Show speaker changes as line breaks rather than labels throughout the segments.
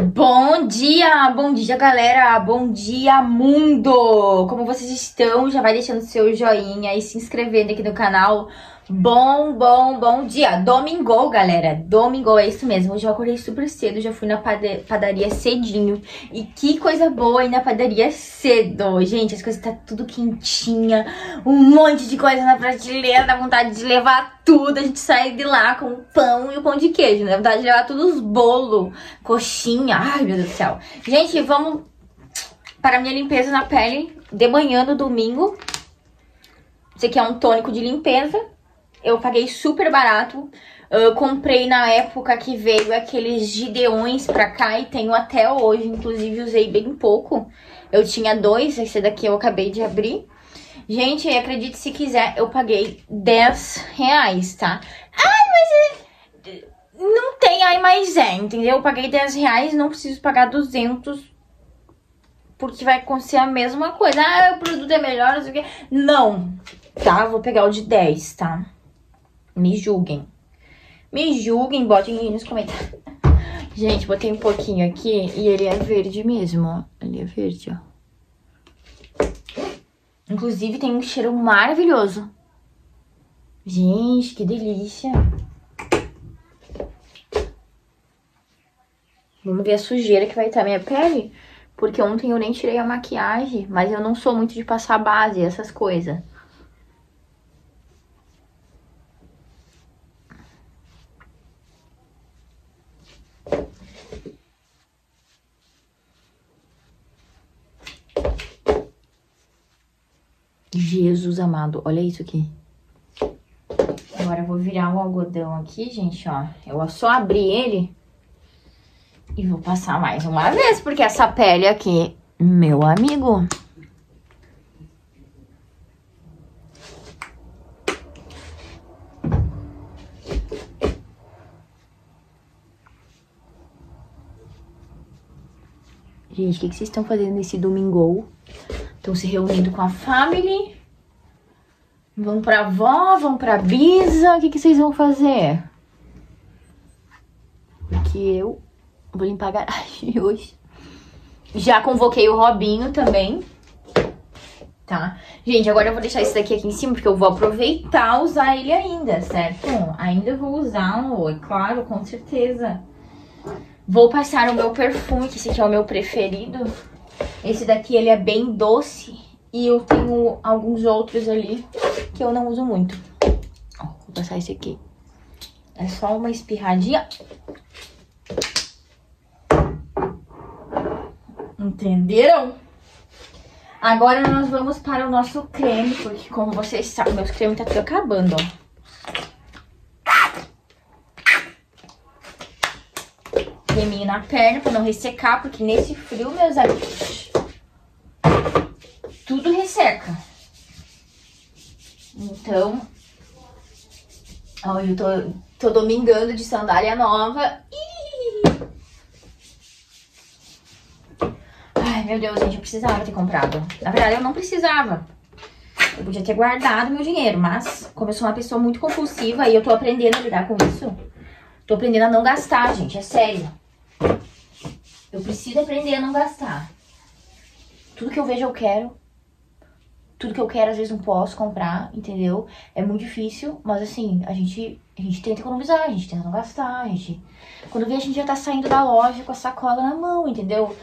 Bom dia galera, bom dia mundo! Como vocês estão? Já vai deixando seu joinha e se inscrevendo aqui no canal. Bom dia! Domingou, galera, domingou, é isso mesmo. Hoje eu acordei super cedo, já fui na padaria cedinho. E que coisa boa ir na padaria cedo. Gente, as coisas tá tudo quentinha, um monte de coisa na prateleira, dá vontade de levar tudo. A gente sai de lá com o pão e o pão de queijo, né? Dá vontade de levar tudo os bolos, coxinha, ai meu Deus do céu. Gente, vamos para a minha limpeza na pele de manhã no domingo. Esse aqui é um tônico de limpeza. Eu paguei super barato. Comprei na época que veio aqueles Gideões pra cá e tenho até hoje. Inclusive usei bem pouco. Eu tinha dois, esse daqui eu acabei de abrir. Gente, acredite se quiser, eu paguei R$10, tá? Mas não tem aí mais entendeu? Eu paguei R$10, não preciso pagar 200. Porque vai acontecer a mesma coisa. O produto é melhor, não sei o quê. Não, tá? Vou pegar o de 10, tá? Me julguem. Me julguem, botem aí nos comentários. Gente, botei um pouquinho aqui e ele é verde mesmo, ó. Ele é verde, ó. Inclusive tem um cheiro maravilhoso. Gente, que delícia. Vamos ver a sujeira que vai estar minha pele. Porque ontem eu nem tirei a maquiagem. Mas eu não sou muito de passar base, essas coisas. Jesus amado, olha isso aqui. Agora eu vou virar o algodão aqui, gente, ó. Eu só abrir ele e vou passar mais uma vez, porque essa pele aqui, meu amigo... Gente, o que vocês estão fazendo nesse domingo? Estão se reunindo com a família? Vão pra avó? Vão pra bisa? O que vocês vão fazer? Porque eu vou limpar a garagem hoje. Já convoquei o Robinho também. Tá? Gente, agora eu vou deixar esse daqui em cima, porque eu vou aproveitar usar ele ainda, certo? Ainda vou usá-lo, é claro, com certeza. Vou passar o meu perfume, que esse aqui é o meu preferido. Esse daqui, ele é bem doce. E eu tenho alguns outros ali que eu não uso muito. Ó, vou passar esse aqui. É só uma espirradinha. Entenderam? Agora nós vamos para o nosso creme, porque como vocês sabem, meus cremes tá tudo acabando, ó. Creminho na perna pra não ressecar, porque nesse frio, meus amigos, tudo resseca. Então, ó, eu tô domingando de sandália nova. Ai, meu Deus, gente, eu precisava ter comprado. Na verdade, eu não precisava. Eu podia ter guardado meu dinheiro, mas como eu sou uma pessoa muito compulsiva e eu tô aprendendo a lidar com isso, tô aprendendo a não gastar, gente, é sério. Eu preciso aprender a não gastar. Tudo que eu vejo eu quero. Tudo que eu quero, às vezes, não posso comprar, entendeu? É muito difícil, mas assim, a gente tenta economizar, a gente tenta não gastar, quando vê, a gente já tá saindo da loja com a sacola na mão, entendeu?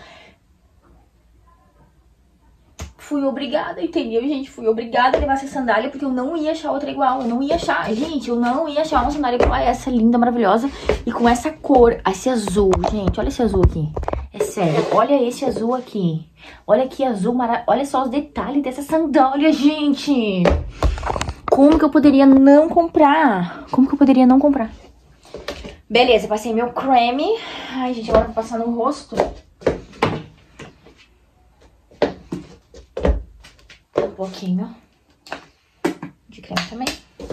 Fui obrigada, entendeu, gente? Fui obrigada a levar essa sandália, porque eu não ia achar outra igual. Eu não ia achar, gente, eu não ia achar uma sandália igual a essa, linda, maravilhosa. E com essa cor, esse azul, gente, olha esse azul aqui. É sério, olha esse azul aqui. Olha que azul maravilhoso. Olha só os detalhes dessa sandália, gente. Como que eu poderia não comprar? Como que eu poderia não comprar? Beleza, passei meu creme. Ai, gente, agora eu vou passar no rosto. Um pouquinho de creme também.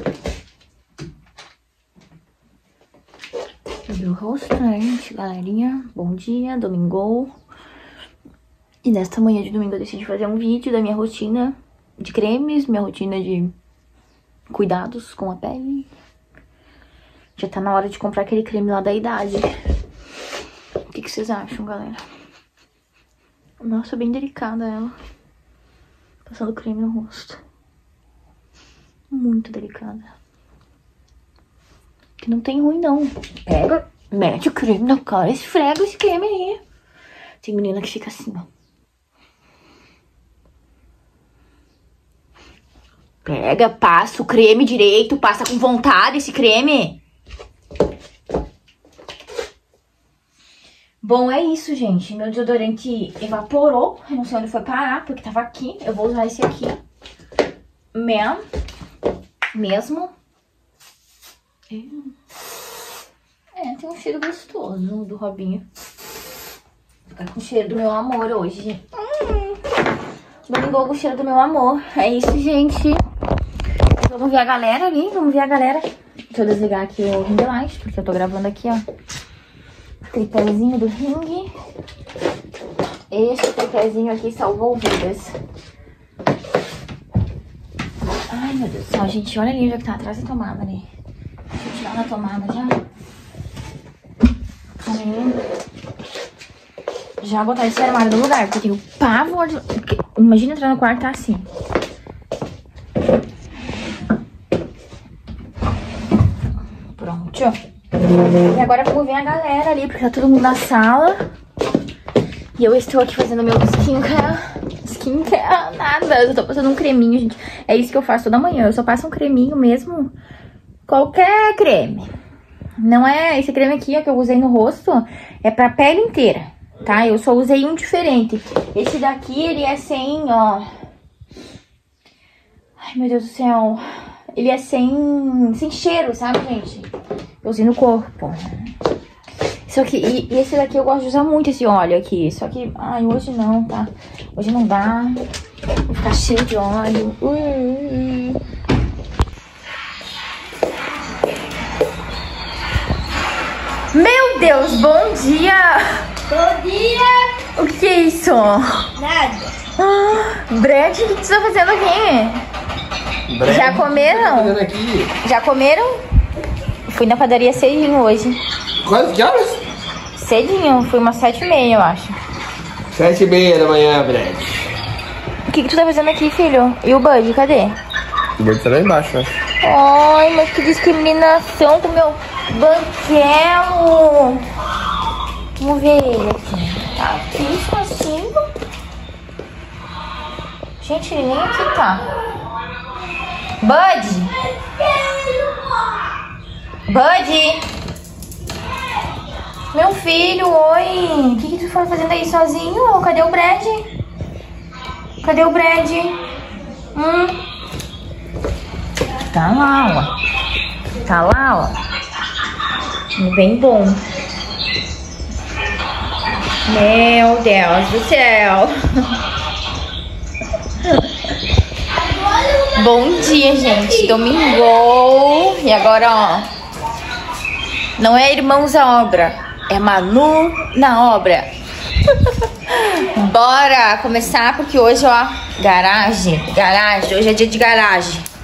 Meu rosto, né, gente, galerinha? Bom dia, domingo. E nesta manhã de domingo eu decidi fazer um vídeo da minha rotina de cremes, minha rotina de cuidados com a pele. Já tá na hora de comprar aquele creme lá da Idade. que vocês acham, galera? Nossa, bem delicada ela. Passando creme no rosto. Muito delicada. Que não tem ruim, não. Pega, mete o creme na cara, esfrega esse creme aí. Tem menina que fica assim, ó. Pega, passa o creme direito, passa com vontade esse creme. Bom, é isso, gente. Meu desodorante evaporou. Eu não sei onde foi parar, porque tava aqui. Eu vou usar esse aqui mesmo. Tem um cheiro gostoso do Robinho. Vou ficar com o cheiro do meu amor hoje. Domingou com o cheiro do meu amor. É isso, gente. Vamos ver a galera ali. Vamos ver a galera. Deixa eu desligar aqui o ring light, porque eu tô gravando aqui, ó. Tripézinho do ringue. Este tripézinho aqui salvou vidas. Ai, meu Deus do céu, gente. Olha ali onde é que tá atrás da tomada ali. Deixa eu tirar da tomada já. Já botar esse armário no lugar, porque eu tenho pavor de... Imagina entrar no quarto e tá assim. Pronto. E agora vamos ver a galera ali, porque tá todo mundo na sala. E eu estou aqui fazendo meu skincare, nada. Eu tô passando um creminho, gente. É isso que eu faço toda manhã. Eu só passo um creminho mesmo. Qualquer creme. Não é esse creme aqui, ó, que eu usei no rosto. É pra pele inteira, tá? Eu só usei um diferente. Esse daqui, ele é sem, ó... Ai, meu Deus do céu. Ele é sem cheiro, sabe, gente? Eu usei no corpo. Isso aqui, e esse daqui eu gosto de usar muito, esse óleo aqui. Só que, ai, hoje não, tá? Hoje não dá. Vou ficar cheio de óleo. Meu Deus, bom dia!
Bom dia!
O que é isso?
Nada.
Brad, o que você tá fazendo aqui?
Breve.
Já comeram?
Aqui.
Já comeram? Fui na padaria cedinho hoje.
Quase que horas?
Cedinho, fui umas 7h30, eu acho.
7h30 da manhã, Brad.
O que tu tá fazendo aqui, filho? E o Bud, cadê?
O Bud tá lá embaixo, né?
Ai, mas que discriminação com o meu banquelo. Vamos ver ele aqui. Tá aqui, espacinho. Gente, ele nem aqui tá. Bud! Bud! Meu filho, oi! O que tu foi fazendo aí sozinho? Cadê o Brad? Cadê o Brad? Tá lá, ó. Tá lá, ó. Bem bom. Meu Deus do céu. Bom dia, gente. Domingo. E agora, ó. Não é Irmãos à Obra. É Manu na obra. Bora começar, porque hoje, ó. Garagem. Hoje é dia de garagem.